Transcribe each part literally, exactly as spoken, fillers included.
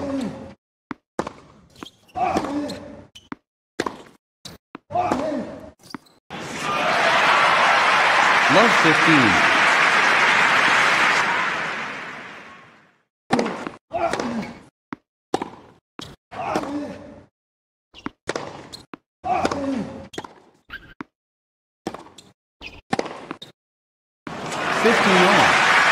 Love fifteen. Fifteen all.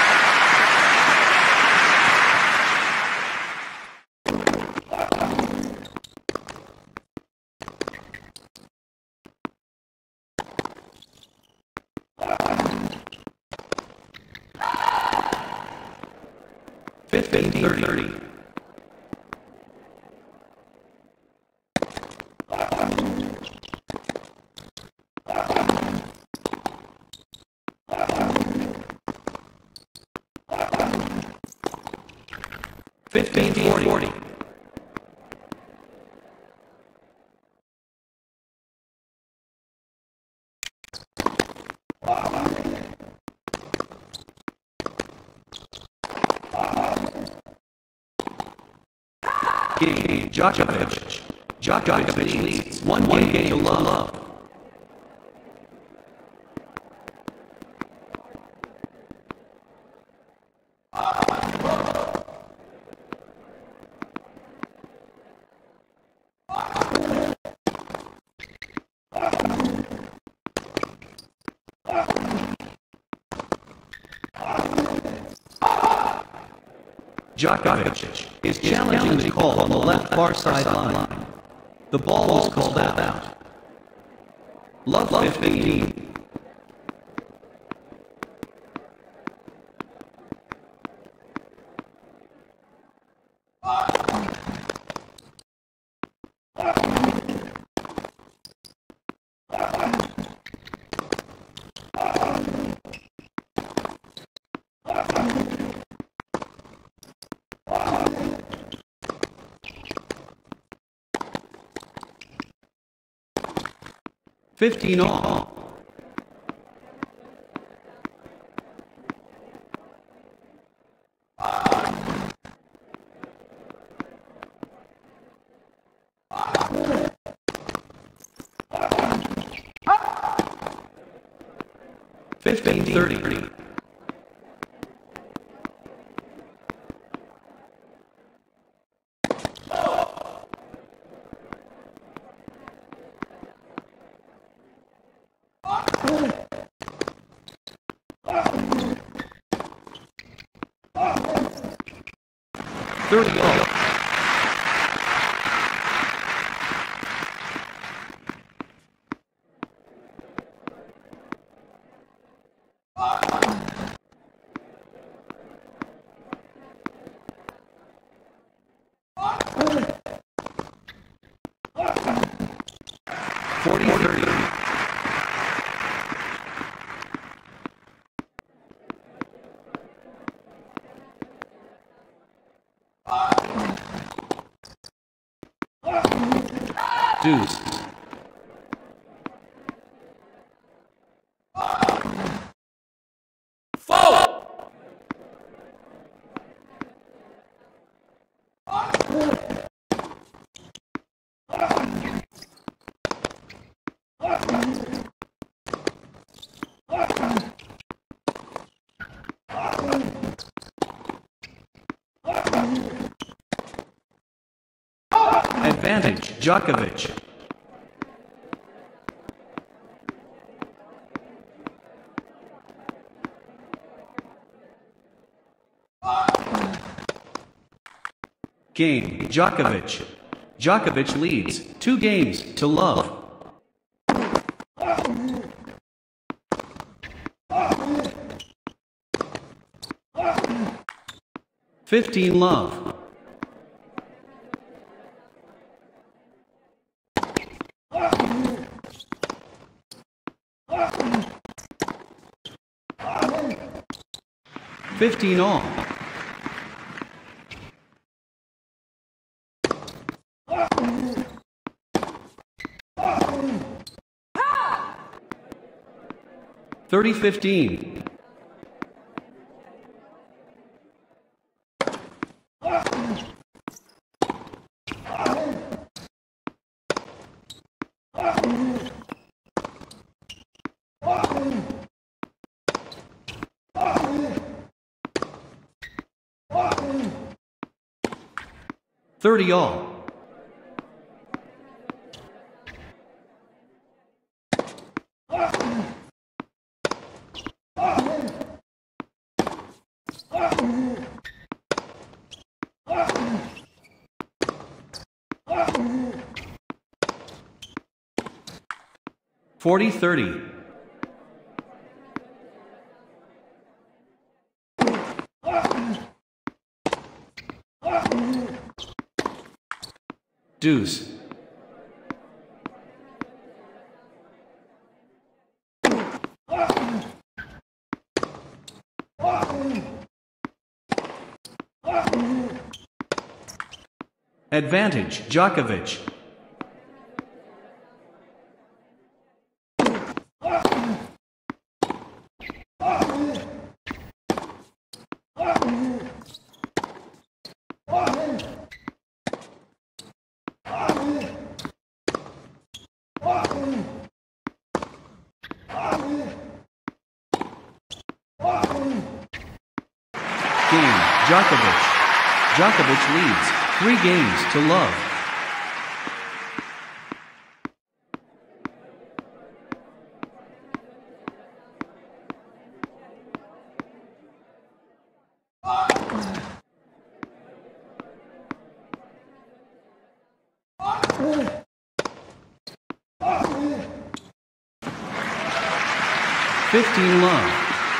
Fifteen thirty. Fifteen forty. Game, Djokovic. Djokovic leads one one game to love. Djokovic is challenging the call on the left far sideline. The ball was called out. Love fifteen. Fifteen all. Fifteen thirty. Thirty all. Forty thirty. Deuce. Foul. Advantage, Djokovic. Game, Djokovic. Djokovic leads two games to love. Fifteen love. Fifteen all. Thirty fifteen. thirty all. forty thirty. Deuce. Advantage, Djokovic. Game, Djokovic. Djokovic leads, three games to love. fifteen love.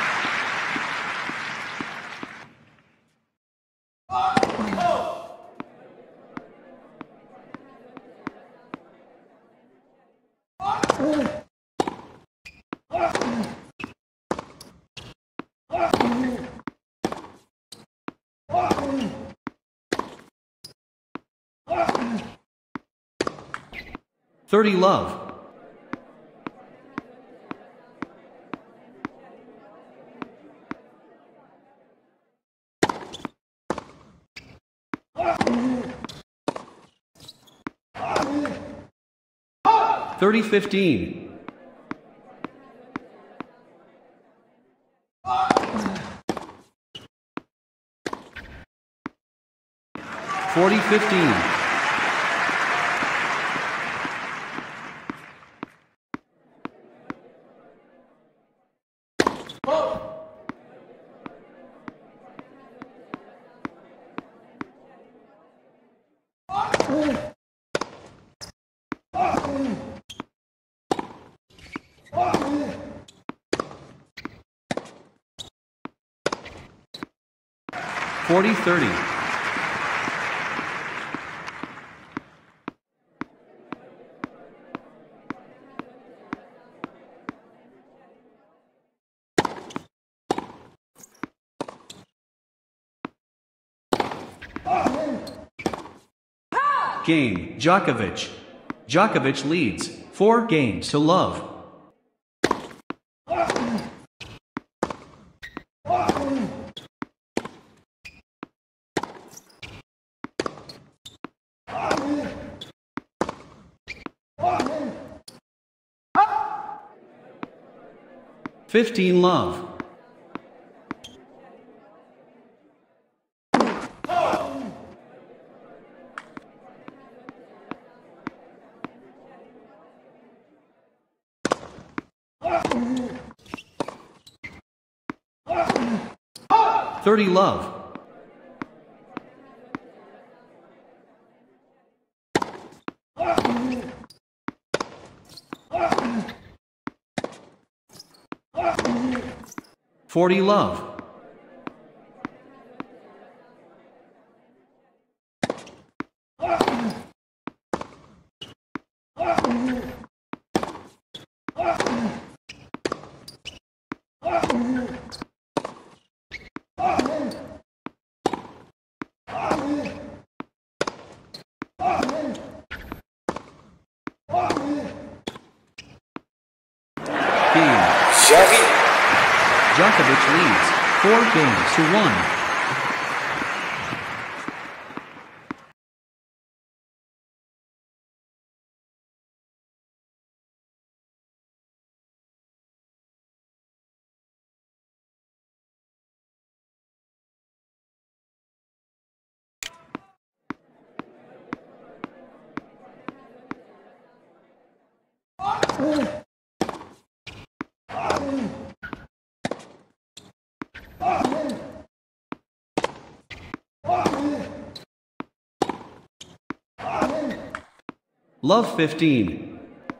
thirty love. thirty fifteen. forty fifteen. forty thirty. Game, Djokovic. Djokovic leads, four games to love. fifteen love. thirty love. forty love. Djokovic leads, four games to one. Love fifteen.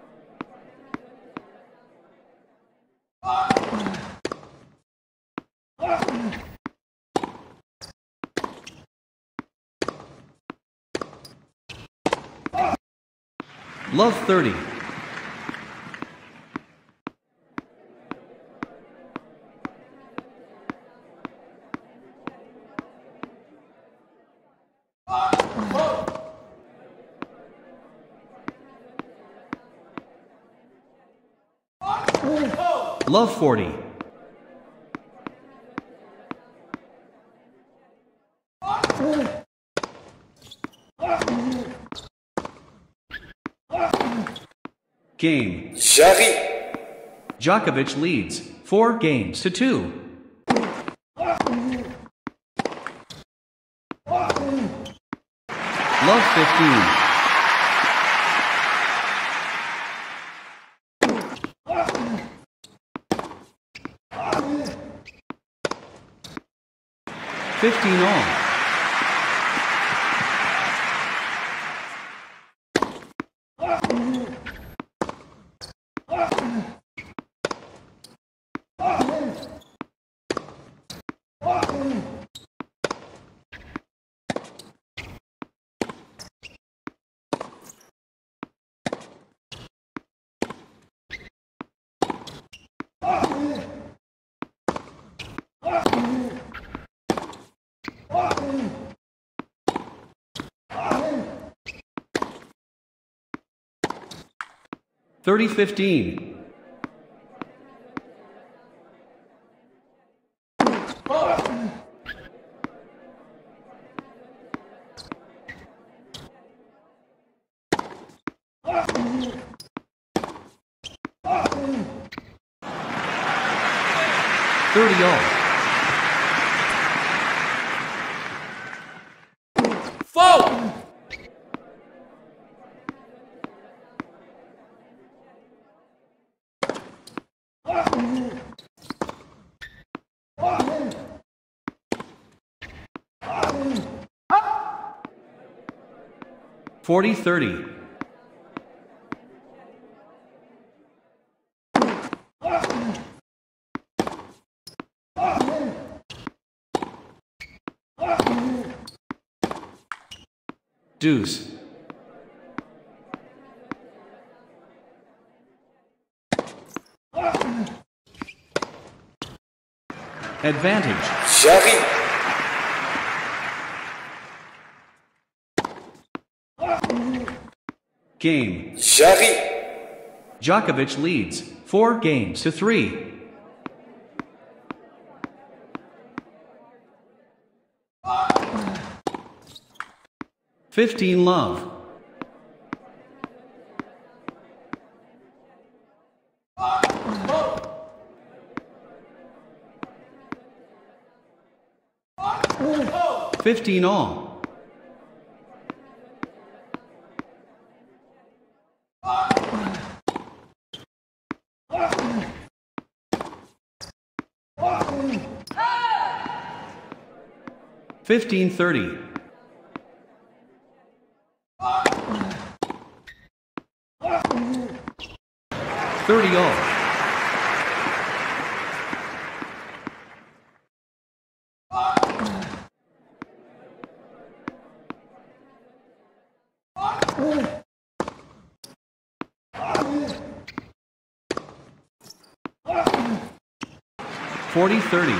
Love thirty. Love forty. Game. Jarry. Djokovic leads four games to two. Love fifteen. Fifteen all. Thirty fifteen. Thirty all. Foul. Forty thirty. Deuce. Advantage. Jarry. Game. Jarry. Djokovic leads four games to three. Fifteen love. Fifteen all. Fifteen thirty. Thirty all. Forty thirty.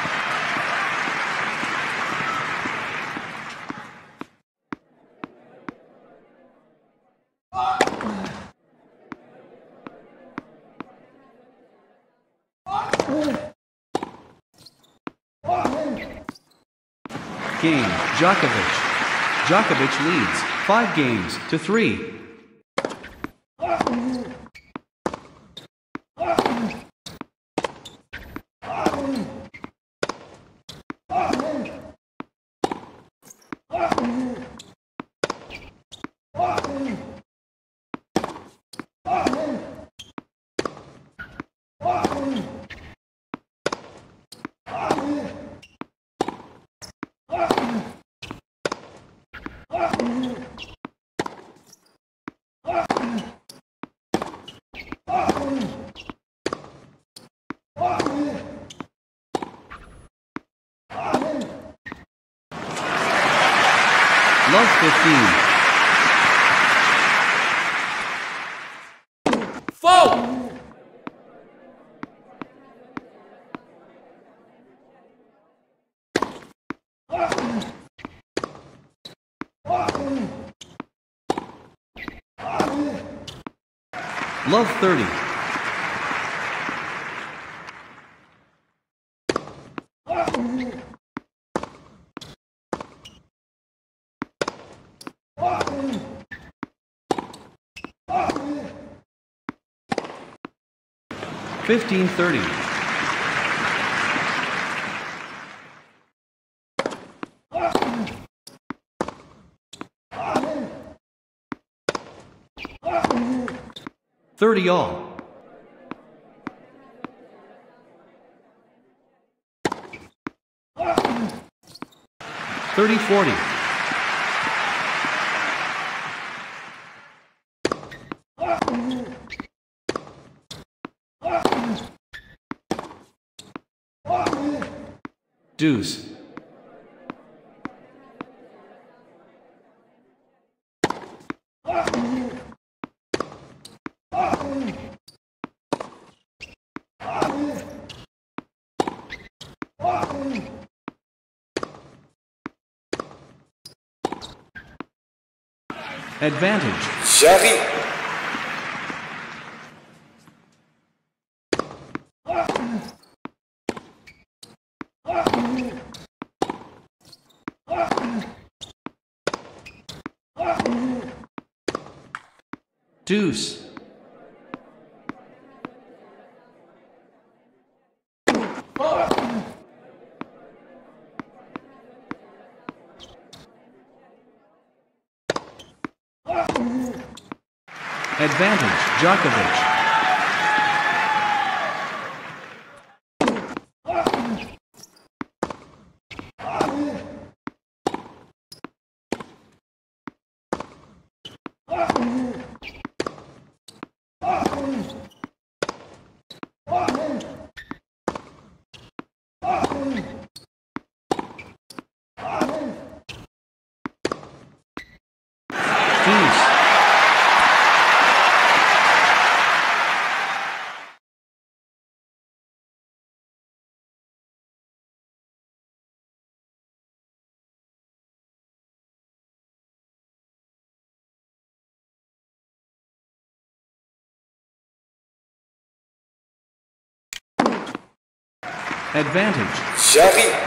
Game. Djokovic. Djokovic leads five games to three. Love fifteen. Foul! Love thirty. Fifteen thirty. Thirty all. Thirty forty. Deuce. Advantage. J'arrive. Deuce. Advantage, Djokovic. Deuce. Advantage. J'arrive.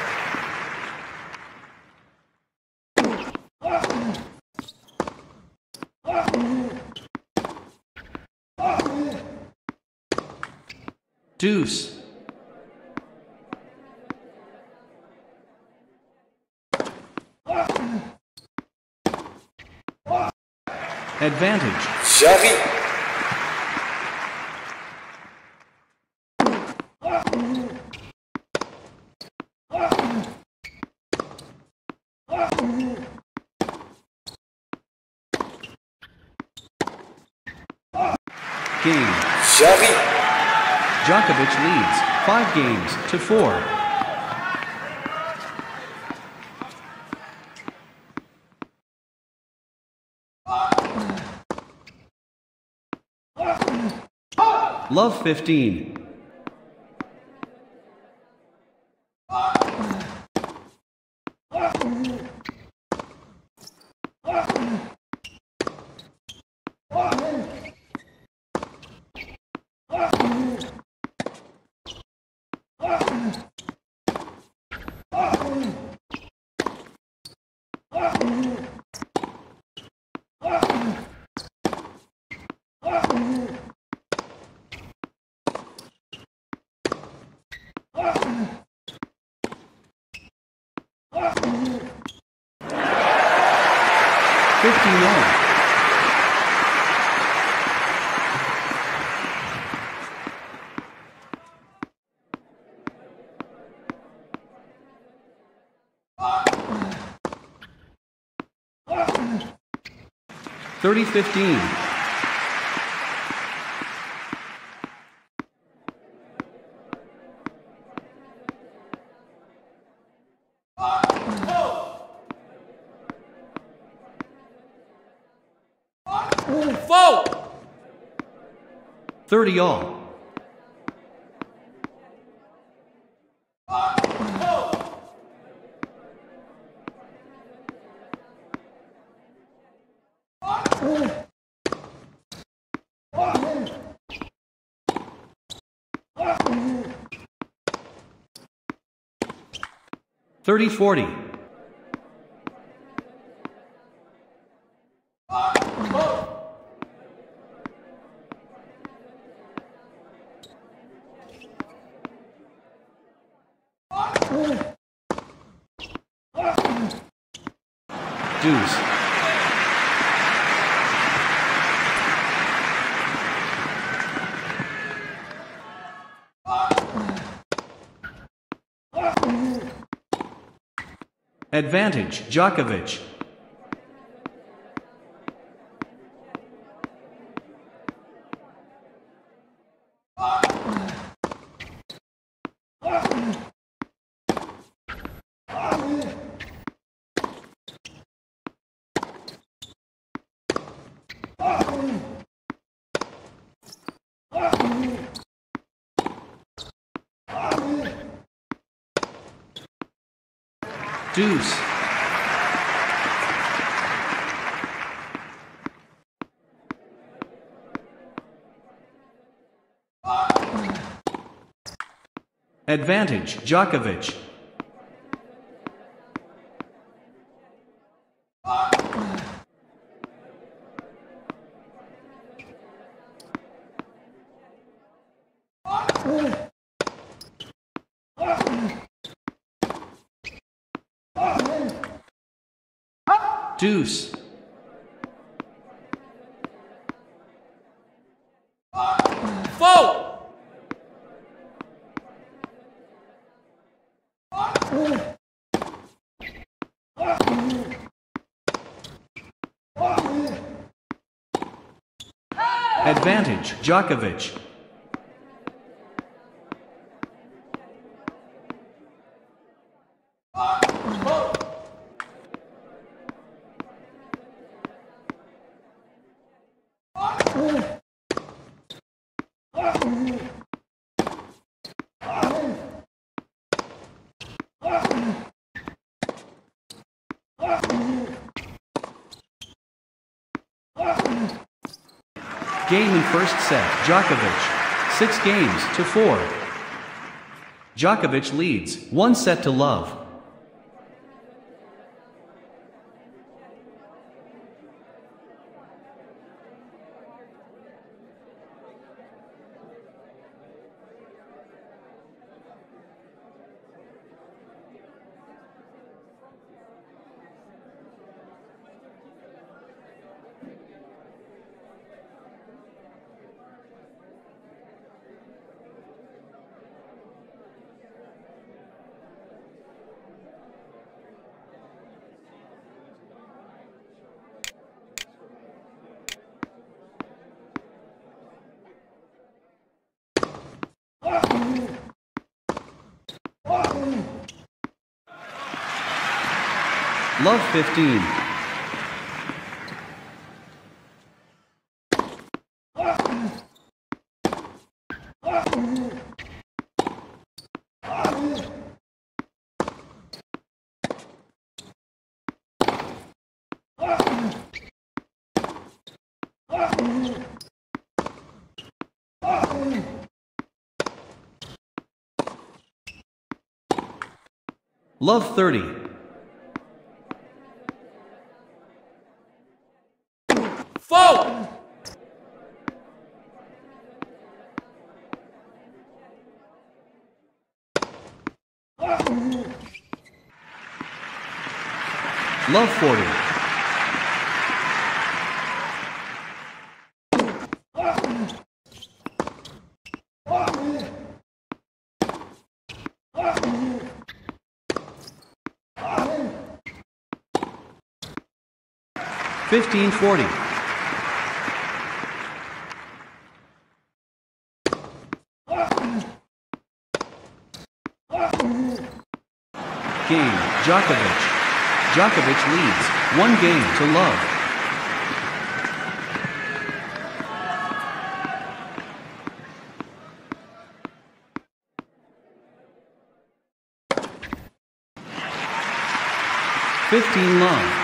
Deuce. Advantage. J'arrive. Game. J'arrive. Djokovic leads five games to four. Love fifteen. Fifteen all. thirty fifteen. Foul! thirty all. thirty forty. Deuce. Advantage, Djokovic. Deuce. Advantage, Djokovic. Deuce. Foul! Advantage, Djokovic. Game in first set, Djokovic. Six games to four. Djokovic leads, one set to love. Love fifteen. Love thirty. Foul! Love forty. Fifteen forty. Djokovic. Djokovic leads, one game to love. Fifteen love.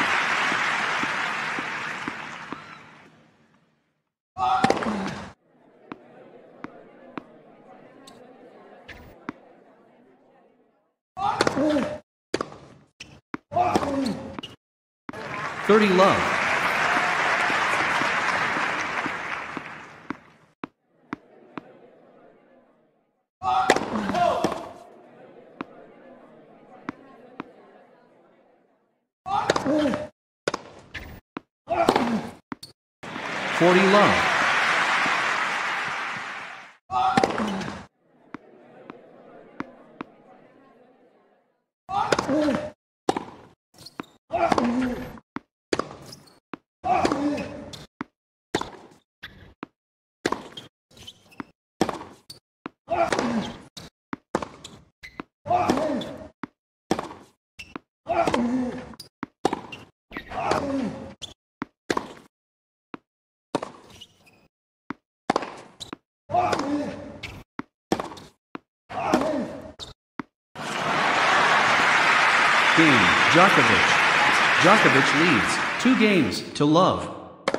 Thirty love. Forty love. Game, Djokovic. Djokovic leads, two games to love.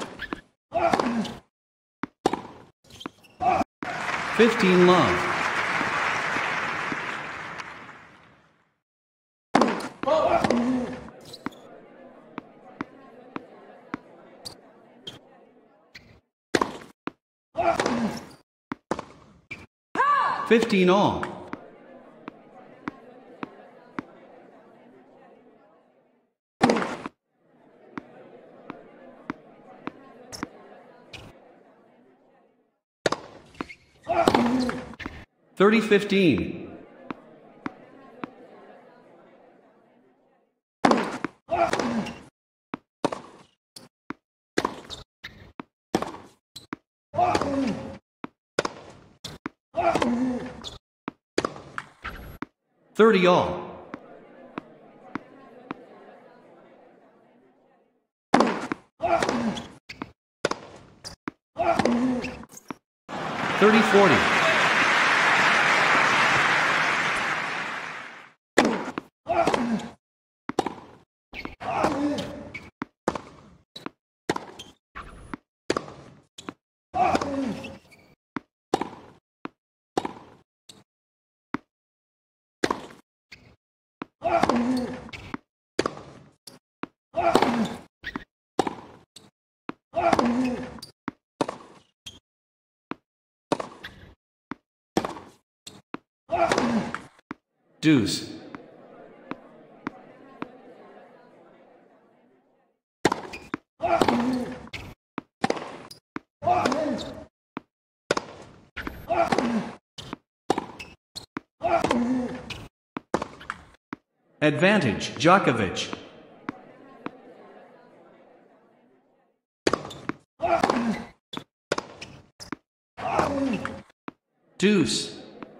Fifteen love. Fifteen all. Thirty fifteen. Thirty all. Thirty forty. Deuce. Advantage, Djokovic. Deuce.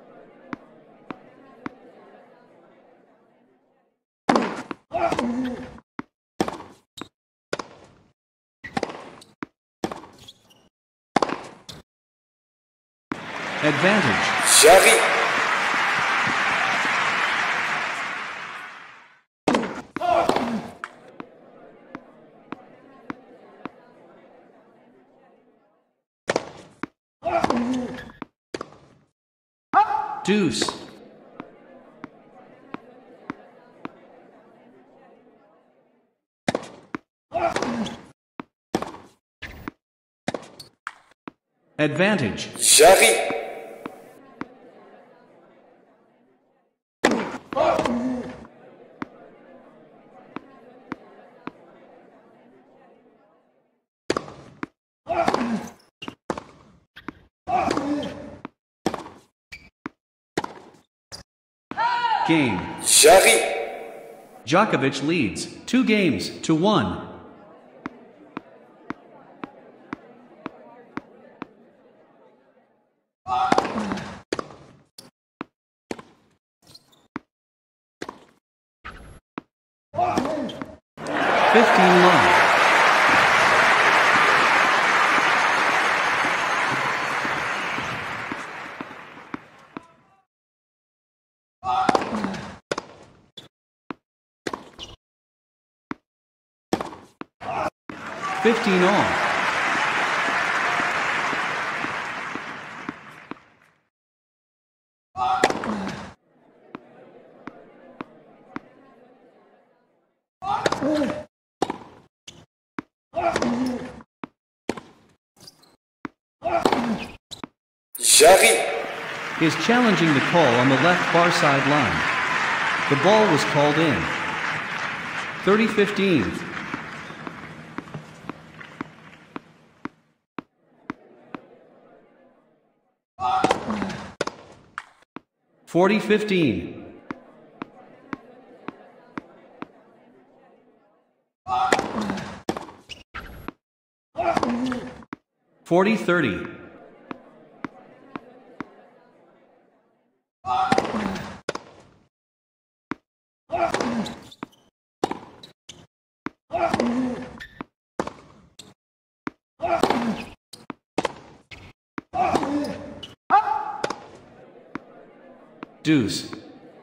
Advantage. Jarry. Deuce. Advantage. Jarry. Game. Jarry. Djokovic leads, two games to one. fifteen all. J'arrive. Is challenging the call on the left far side line. The ball was called in. thirty fifteen. forty fifteen. forty thirty. Deuce.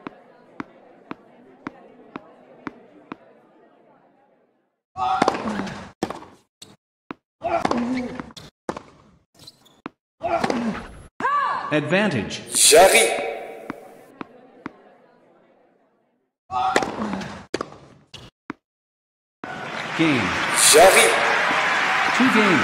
Advantage. J'arrive. Game. J'arrive. Two games.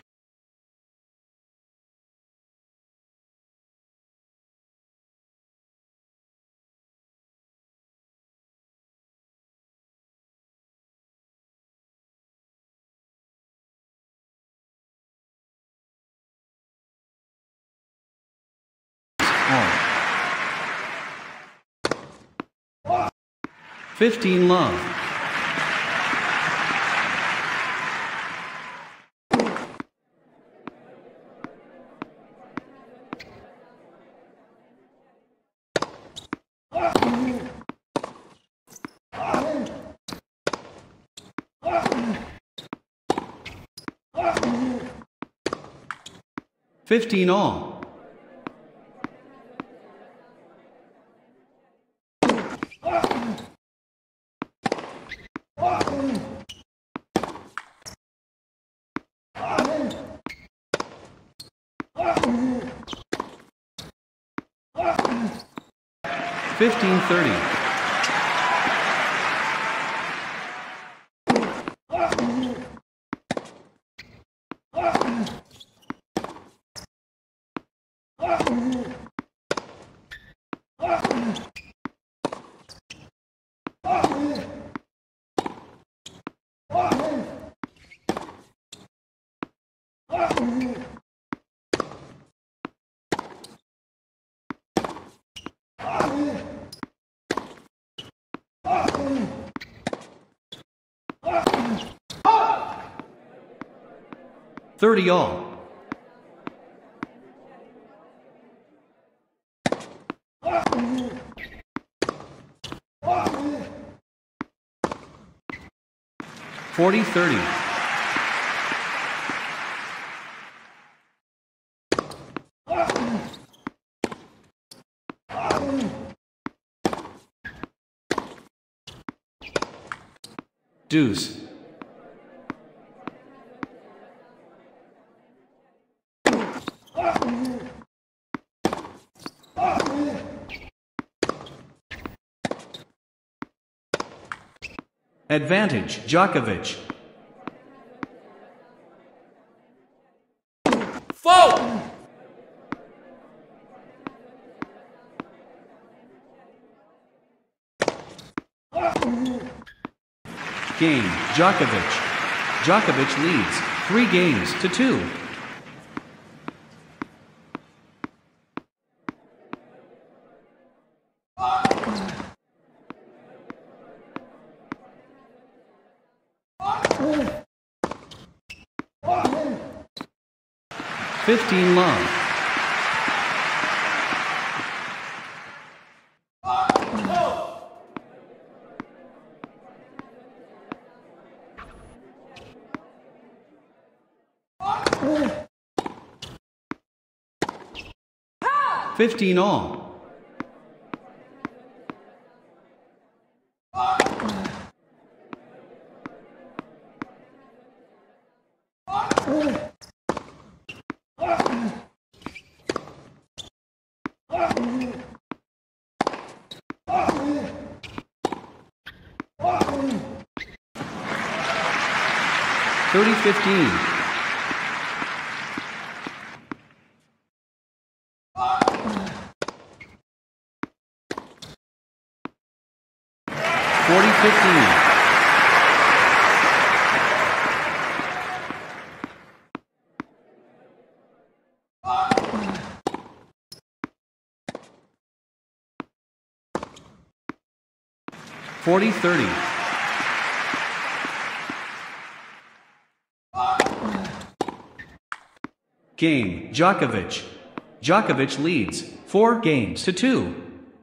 All. fifteen love. fifteen all. fifteen thirty. thirty all. forty thirty. Deuce. Advantage, Djokovic. Foul! Game, Djokovic. Djokovic leads three games to two. fifteen love. fifteen all. thirty fifteen. forty fifteen. forty thirty. Game, Djokovic. Djokovic leads, four games to two.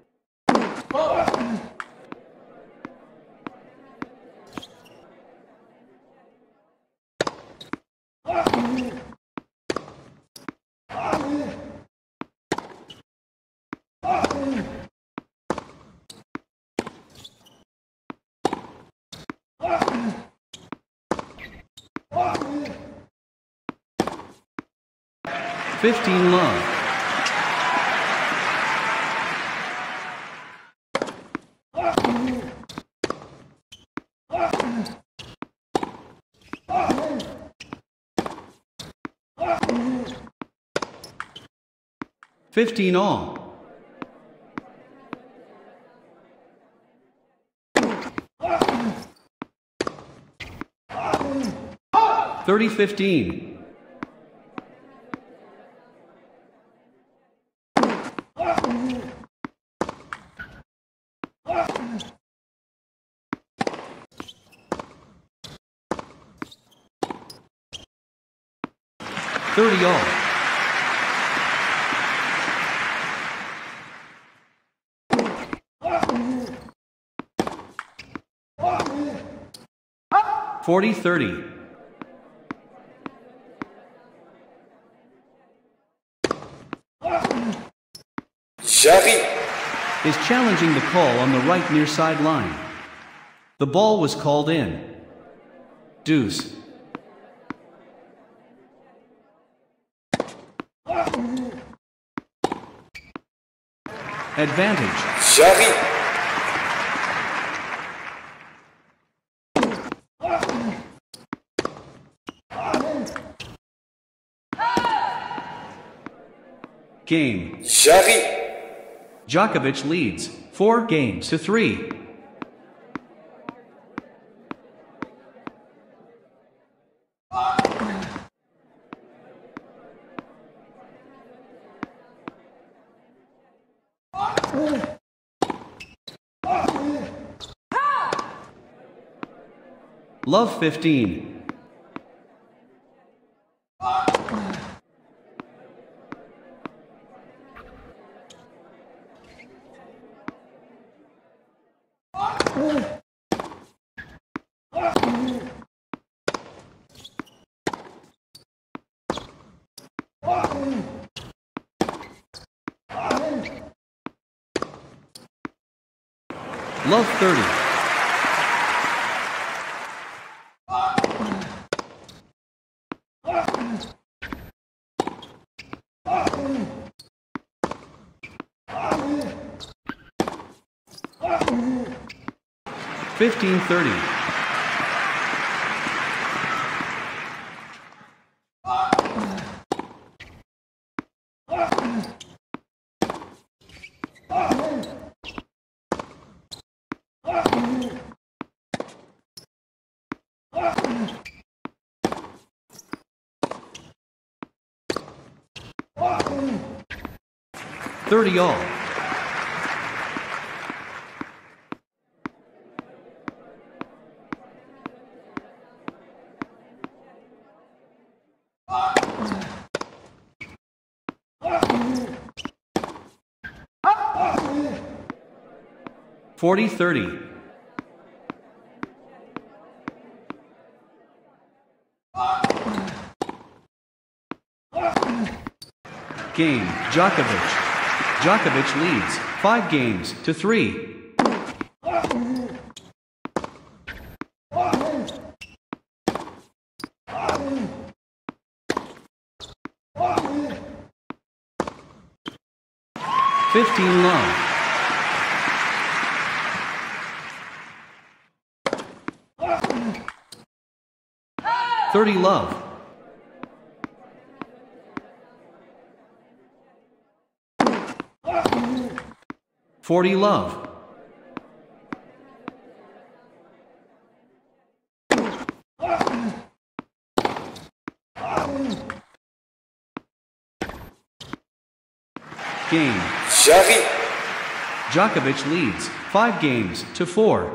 fifteen love. fifteen all. thirty fifteen. thirty all. forty thirty. Jarry. Is challenging the call on the right near side line. The ball was called in. Deuce. Advantage. Jarry. Game. Jarry. Djokovic leads, four games to three. Love fifteen. Love thirty. Fifteen thirty. thirty all. forty thirty. Game, Djokovic. Djokovic leads, five games to three. fifteen love. thirty love. forty love. Game. J'arrive. Djokovic leads five games to four.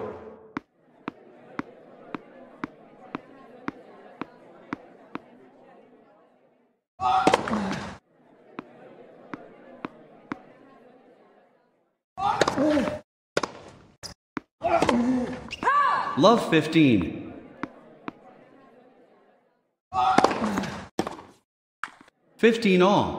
Love fifteen. fifteen all.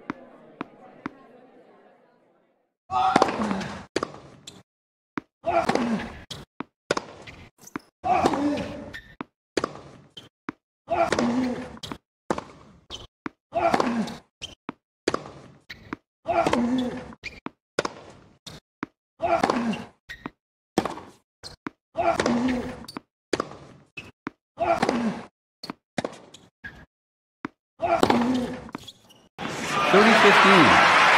thirty fifteen.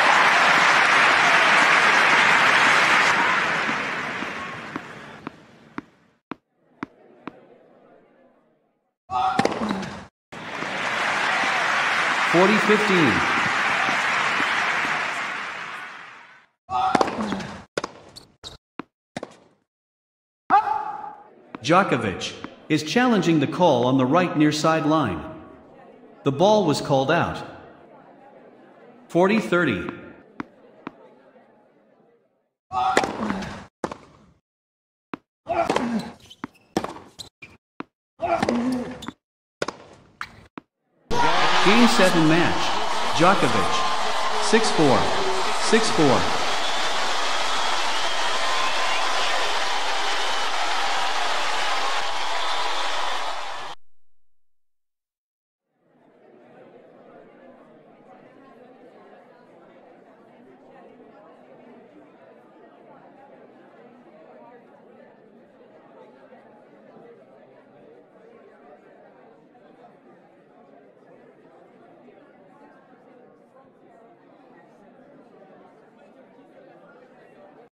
forty fifteen. Djokovic is challenging the call on the right near sideline. The ball was called out. forty thirty. Game seven match. Djokovic. six four. six four.